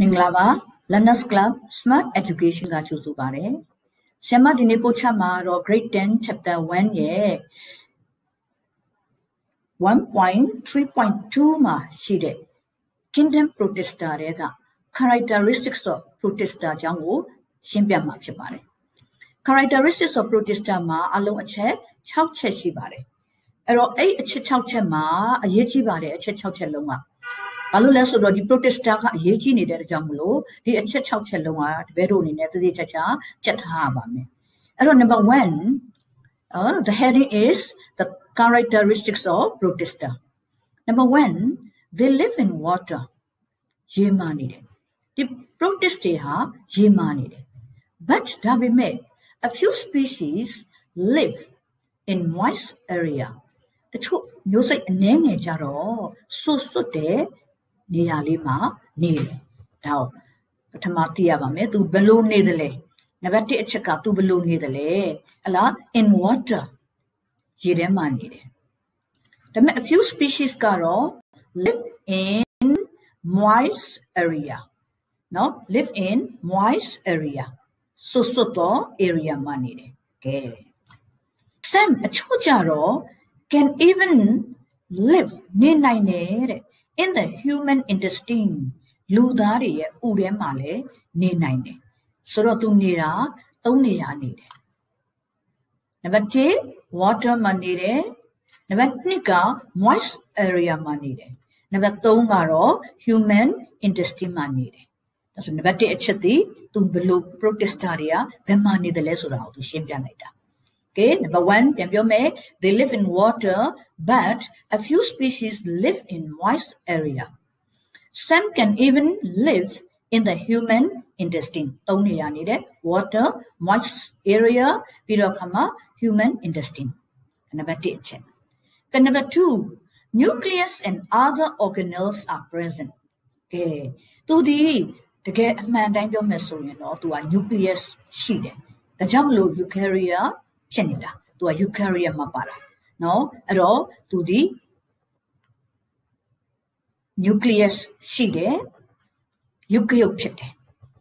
Minglava, Learners Club, Smart Education ga chusu pare. Sema dine pocha ma ro grade 10 chapter 1 ye 1.3.2 ma shi de Kingdom Protista re ga characteristics of Protista jaung ko shin pya ma phit pare. Characteristics of Protista ma along achet 6 ချက်ရှိပါတယ်အဲ့တော့အဲ့အချက်6ချက်မှာအရေးကြီးပါတယ်အချက်6ချက်လုံးကဘာလို့လဲဆိုတော့ဒီ Protista ကအရေးကြီးနေတဲ့အကြောင်းမလို့ဒီအချက်6ချက်လုံးကတပည့်တို့အနေနဲ့တည်တည်ချာကြက်ထားရပါမယ်အဲ့တော့ number 1 the heading is the characteristics of Protista. Number 1 they live in water ရေမာနေတယ်ဒီ Protist တွေဟာရေမာနေတယ် but ဒါပေမဲ့ a few species live in moist area တချို့မျိုးစိတ်အနည်းငယ်ကြတော့ဆွတ်တဲ့နေရာလေးမှာနေတယ်ဒါပထမသိရပါမယ်သူဘယ်လိုနေသလဲနံပါတ်1အချက်ကသူဘယ်လိုနေသလဲဟလား in water ရေထဲမှာနေတယ်ဒါပေမဲ့ a few species ကတော့ live in moist area နော် live in moist area ဆွတ်တော့ area မှာနေတယ်ကဲSome အချို့ကြတော့ can even live နေနိုင်တယ်တဲ့ in the human intestine လူသားတွေရဲ့ဥထဲမှာလည်းနေနိုင်တယ်ဆိုတော့သူနေတာ3နေရာနေတယ် Number 1 water မှာနေတယ် Number 2က moist area မှာနေတယ် Number 3ကတော့ human intestine မှာနေတယ်ဒါဆို Number 1အချက်ဒီသူဘယ်လို Protista တွေကဘယ်မှာနေတယ်လဲဆိုတာကိုသူရှင်းပြလိုက်တာOkay, number 1, they live in water, but a few species live in moist area. Some can even live in the human intestine. Water, moist area, human intestine. Number 2. Number 2, nucleus and other organelles are present. Okay, to get a man down your mesoin or to a nucleus sheet. The jamlo eukarya. ဖြစ်နေတာသူက eukarya မှာပါတာเนาะအဲ့တော့သူဒီ nucleus ရှိတယ် eukaryote ဖြစ်တယ်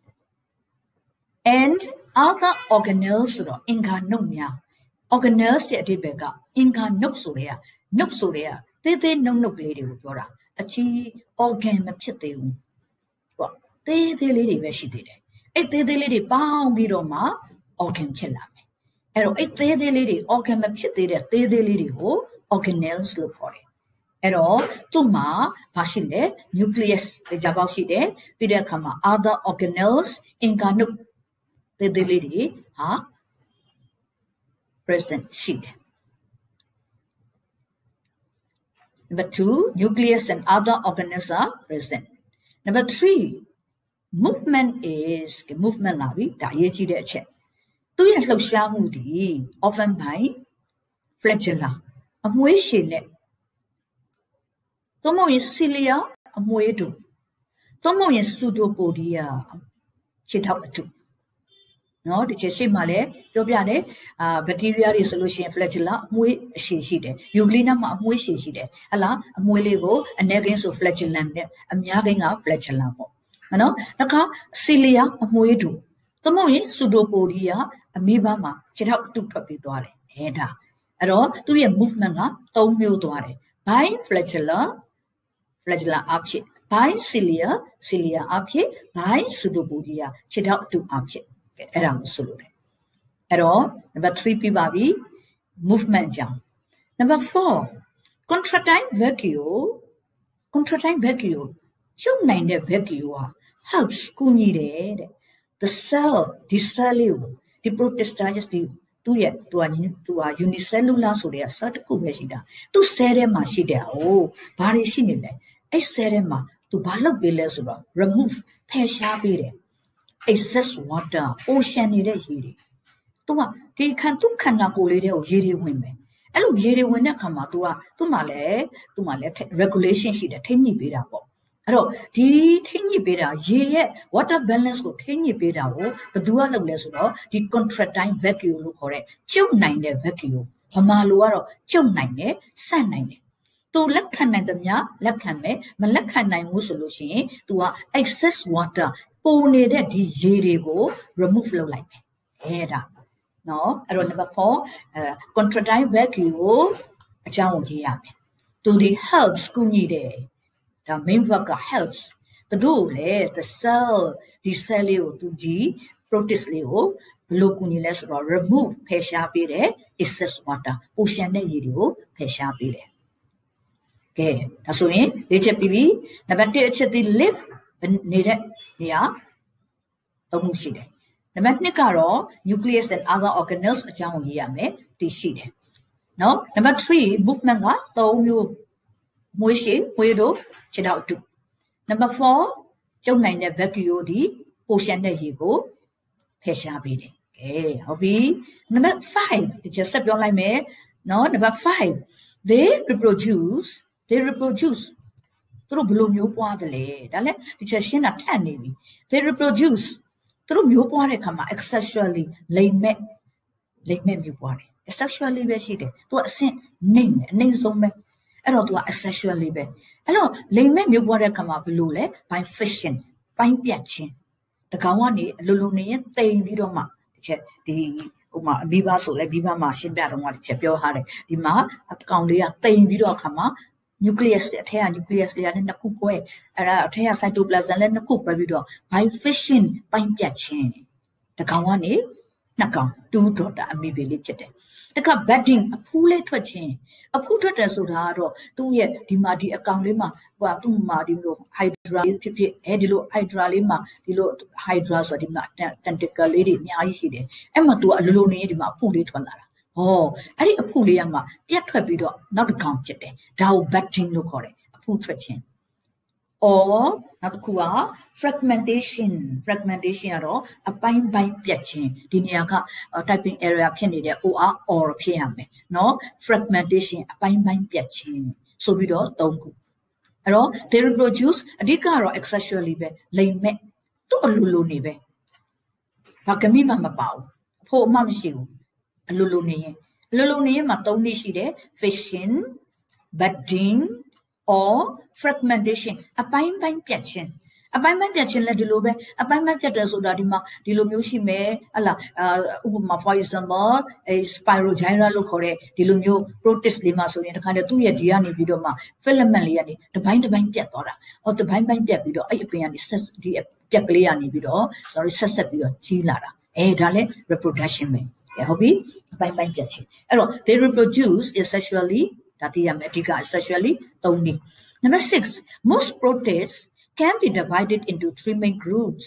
and other organelles ဆိုတော့ အင်္ဂါနှုတ်များ organelles ရဲ့အဓိပ္ပာယ်ကအင်္ဂါနှုတ်ဆိုတဲ့နှုတ်ဆိုတဲ့သေးသေးနှုတ်နှုတ်ကလေးတွေကိုပြောတာအကြီး organ မဖြစ်သေးဘူးပေါ့သေးသေးလေးတွေပဲရှိသေးတယ်အဲ့သေးသေးလေးတွေပေါင်းပြီးတော့မှ organ ဖြစ်လာအဲ့တော့အဲ့သေးသေးလေးတွေ organ မဖြစ်သေးတဲ့သေးသေးလေးတွေကို organelles လို့ခေါ်တယ်အဲ့တော့သူ့မှာဘာရှိလဲ nucleus ကြပေါက်ရှိတယ်ပြီးတဲ့အခါမှာ other organelles အင်္ဂါနှုတ်သေးသေးလေးတွေဟာ present ရှိတယ် Number 2 nucleus and other organelles are present Number 3 movement is movement လာပြီဒါအရေးကြီးတဲ့အချက်သူရဲ့လှုပ်ရှားမှုဒီ often by flagella အမွှေးရှည်နဲ့သို့မဟုတ်ရင် cilia အမွှေးတူသို့မဟုတ်ရင် pseudopodia ခြေထောက်အတူနော်ဒီချက်ရှိမှလည်းပြောပြတယ်bacteria တွေဆိုလို့ရှိရင် flagella အမွှေးအရှည်ရှိတယ် euglena မှာအမွှေးရှည်ရှိတယ်ဟလားအမွှေးလေးကိုအနည်းကင်းဆို flagellum နဲ့အများကင်းက flagella ပေါ့နော်နောက်ခါ cilia အမွှေးတူသို့မဟုတ်ရင် pseudopodia အမီးပါမှာခြေထောက်အတုထွက်ပြီးသွားတယ်အဲ့တော့သူ့ရဲ့ movement က3မျိုးသွားတယ် by flagella အဖြစ် by cilia အဖြစ် by pseudopodia ခြေထောက်အတုအဖြစ်အဲ့ဒါကိုဆိုလို့တယ်အဲ့တော့ number 3ပြီးပါပြီ movement ကြောင့် number 4 contractile vacuole ကျုပ်နိုင်တဲ့ vacuole ဟာ helps ကူညီတယ်တဲ့ the cell ဒီ cell လေးကိုဒီ Protista just သူက unicellular ဆိုတဲ့ cell တစ်ခုပဲရှိတာသူ cell ထဲမှာရှိတယ်ဘာတွေရှိနေလဲအဲ့ cell ထဲမှာသူဘာလုပ်ပေးလဲဆိုတော့ remove ဖယ်ရှားပေးတယ် excess water ocean နေတဲ့ရေတွေသူကဒီသူခန္ဓာကိုယ်လေးတွေကိုရေတွေဝင်မယ်အဲ့လိုရေတွေဝင်တဲ့အခါမှာသူ့မှာလည်း regulation ရှိတယ်ထိန်းညှိပေးတာပေါ့အဲ့တော့ဒီထိညှိပေးတာရေရဲ့ water balance ကိုထိညှိပေးတာကိုဘယ်သူကလုပ်လဲဆိုတော့ဒီ contractile vacuole လို့ခေါ်တဲ့ကျုပ်နိုင်တဲ့ vacuole ဗမာလိုကတော့ကျုပ်နိုင်တယ်ဆန့်နိုင်တယ် Tu lakhan nang damya lakhan me malakhan nang ngu solution tu excess water po nede di ye ko remove လုပ်လိုက်မယ်အဲ့ဒါနော်အဲ့တော့ number 4 contractile vacuum ကိုအကြောင်းကိုရေးရမယ်သူဒီ helps ကူညီတယ်ဒါ main verb က helps ဘယ်လိုလဲ the cell ဒီ cell လေးကိုသူဒီ protist လေးကိုဘယ်လိုကူညီလဲဆိုတော့ remove ဖယ်ရှားပေးတယ် excess water ပိုရှန်တဲ့ရေတွေကိုဖယ်ရှားပေးတယ်ကဲဒါဆိုရင်လေ့ချက်ပြီးပြီနံပါတ်1အချက်ဒီ live နေတဲ့နေရာသုံးခုရှိတယ်နံပါတ်2ကတော့ nucleus and other organelles အကြောင်းကိုရေးရမယ်ဒီရှိတယ်နော်နံပါတ်3 movement က3မျိုးမွေးရှိမွေးတို့ခြေထောက်အတူနံပါတ်4ကျုပ်နိုင်တဲ့ vacuum ဒီ portion တဲ့ရေကိုဖယ်ရှားပေးတယ်ကဲဟုတ်ပြီနံပါတ်5ဒီချက်ဆက်ပြောလိုက်မယ်နော်နံပါတ်5 they reproduce သူတို့ဘယ်လိုမျိုးပွားတယ်လဲဒါလည်းဒီချက်ရှင်းတာထပ်နေပြီ they reproduce သူတို့မျိုးပွားတဲ့အခါမှာ asexually လိမ်မဲ့မျိုးပွားတယ် asexually ပဲရှိတယ်သူကအဆင့်နှိမ့်တယ်အနှိမ့်ဆုံးပဲအဲ့တော့သူက asexually ပဲအဲ့တော့လိမ်မဲ့မျိုးပွားတဲ့အခါမှာဘယ်လိုလဲ by fission ပိုင်းပြတ်ခြင်းတကောင်ကနေအလိုလိုနေရင်တိမ်ပြီးတော့မှတစ်ချက်ဒီဥမာအမီးပါဆိုလဲဘီးပါမှာရှင်းပြတော့မှတစ်ချက်ပြောထားတယ်ဒီမှာအကောင်လေးကတိမ်ပြီးတော့အခါမှာnucleus အထက်က nucleus တွေကလည်းနှစ်ခုကွဲအဲ့ဒါအထက်က cytoplasm လည်းနှစ်ခုကွဲပြီးတော့ by fission ပိုင်းပြတ်ခြင်းတကောင်ကနေနှစ်ကောင်2 daughter အမိဘေလေးဖြစ်တယ်တခါ budding အဖူးလေးထွက်ခြင်းအဖူးထွက်တယ်ဆိုတာကတော့သူ့ရဲ့ဒီမှာဒီအကောင်လေးမှာဟိုသူ့မှာဒီလို hydra ဖြစ်အဲဒီလို hydra လေးမှာဒီလို hydra ဆိုဒီမှာ tentacle လေးတွေအများကြီးရှိတယ်အဲ့မှာသူကအလိုလိုနေဒီမှာအဖူးလေးထွက်လာတာဟောအဲ့ဒီအဖူလေးကမှပြတ်ထွက်ပြီးတော့နောက်တစ်ကောင်ဖြစ်တယ်ဒါကို budding လို့ခေါ်တယ်အဖူးထွက်ခြင်း or နောက်တစ်ခုက fragmentation ကတော့အပိုင်းပြတ်ခြင်းဒီနေရာက typing error ဖြစ်နေတဲ့ or ဖြစ်ရမယ်เนาะ fragmentation အပိုင်းပြတ်ခြင်းဆိုပြီးတော့၃ခုအဲ့တော့ they reproduce အဓိကတော့ asexually ပဲလိမ်မဲ့သူ့အလိုလိုနေပဲဘာကမိမှမပါဘူးအဖို့အမှမရှိဘူးအလိုလိုနေရင်မှာ၃နည်းရှိတယ် fission budding or fragmentation အပိုင်းပြတ်ခြင်းလည်းဒီလိုပဲအပိုင်းပြတ်တယ်ဆိုတာဒီမှာဒီလိုမျိုးရှိမယ်ဟလာဥပမာ for example spirogyra လို့ခေါ်တဲ့ဒီလိုမျိုး protist လေးမှာဆိုရင်တခါတည်းသူ့ရဲ့ဒီကနေပြီးတော့မှ filament လေးကနေတပိုင်းပြတ်သွားတာဟောတပိုင်းပြတ်ပြီးတော့အဲ့အပင်ကနေဒီပြက်ကလေးကနေပြီးတော့ဆက်ပြီးတော့ကြီးလာတာဒါလည်း reproduction ပဲဟုတ်ပြီအပိုင်းပြတ်ခြင်းအဲ့တော့ they reproduce sexually ဒါတည်ရမယ်အဓိက sexually ၃နည်း number 6 most protists can be divided into 3 main groups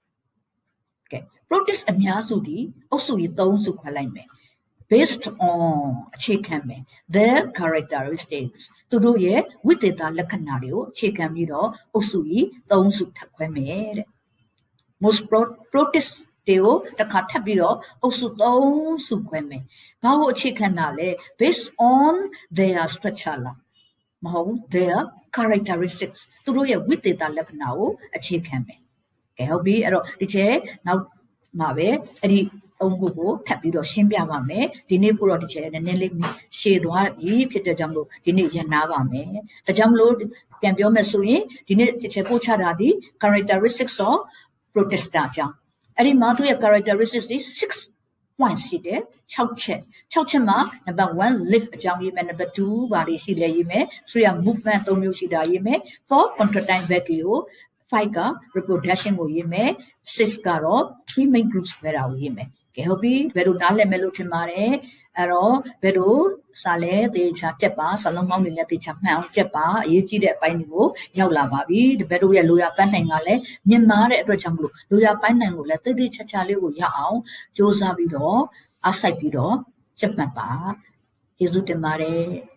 okay protists အများစုဒီအုပ်စုကြီး3စုခွဲလိုက်မယ် based on အခြေခံမယ် their characteristics သူတို့ရဲ့ဝိသေသလက္ခဏာတွေကိုအခြေခံပြီးတော့အုပ်စုကြီး3စုထပ်ခွဲမယ်တဲ့ most protists တွေကိုတစ်ခါထပ်ပြီးတော့အုပ်စု3စုခွဲမယ်ဘာလို့အခြေခံတာလဲ based on their structure လားမဟုတ် their characteristics သူတို့ရဲ့ဝိသေသလက္ခဏာကိုအခြေခံမယ်ကဲဟုတ်ပြီအဲ့တော့ဒီချက်နောက်မှာပဲအဲ့ဒီ၃ခုကိုထပ်ပြီးတော့ရှင်းပြပါမယ်ဒီနေ့ပို့တော့ဒီချက်နည်းနည်းလေးရှည်သွားပြီဖြစ်တဲ့ကြောင့်လို့ဒီနေ့ရနာပါမယ်ဒါကြောင့်မလို့ပြန်ပြောမယ်ဆိုရင်ဒီနေ့ဒီချက်ပို့ချတာဒီ characteristics of Protista အကြောင်းအဲ့ဒီမှာသူရဲ့ characteristics တွေ6 points ရှိတယ်6ချက်မှာ number 1 live အကြောင်းရေးမယ် number 2ဘာတွေရှိလဲရေးမယ်3က movement 3မျိုးရှိတာရေးမယ်4 contractile vacuum 5က reproduction ကိုရေးမယ်6ကတော့ 3 main groups ပဲတာကိုရေးမယ်ကဲဟုတ်ပြီဘယ်လိုနားလည်မယ်လို့ထင်ပါတယ်အဲ့တော့ဘယ်လိုစာလဲသေချာကြက်ပါစာလုံးပေါင်းတွေလည်းသေချာမှန်အောင်ကြက်ပါအရေးကြီးတဲ့အပိုင်းတွေကိုရောက်လာပါပြီတပည့်တို့ရဲ့လိုရာပန်းနိုင်ကလည်းမြင်မာတဲ့အတွက်ကြောင့်မလို့လိုရာပန်းနိုင်ကိုလည်းတိတ်တိတ်ချာချာလေးကိုရအောင်စ조사ပြီးတော့အားစိုက်ပြီးတော့ကြက်မှတ်ပါကျေးဇူးတင်ပါတယ်